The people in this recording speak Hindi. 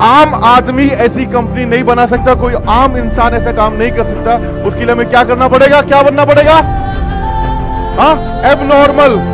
आम आदमी ऐसी कंपनी नहीं बना सकता, कोई आम इंसान ऐसा काम नहीं कर सकता। उसके लिए हमें क्या करना पड़ेगा, क्या बनना पड़ेगा? हाँ, एबनॉर्मल।